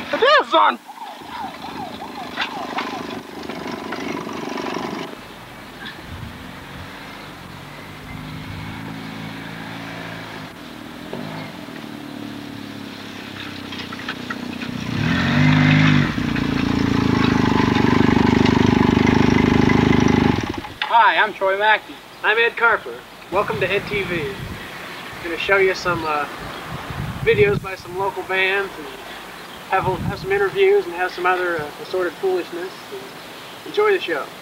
It is on. Hi, I'm Troy Mackey. I'm Ed Carper. Welcome to Ed TV. I'm going to show you some videos by some local bands and have some interviews and have some other assorted foolishness. Enjoy the show.